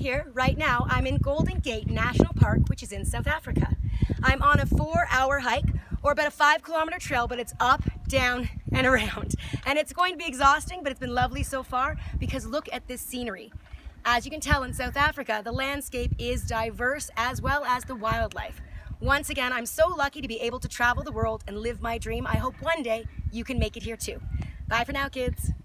here right now. I'm in Golden Gate National Park, which is in South Africa. I'm on a 4-hour hike, or about a 5-kilometer trail, but it's up, down, and around. And it's going to be exhausting, but it's been lovely so far because look at this scenery. As you can tell, in South Africa, the landscape is diverse as well as the wildlife. Once again, I'm so lucky to be able to travel the world and live my dream. I hope one day you can make it here too. Bye for now, kids.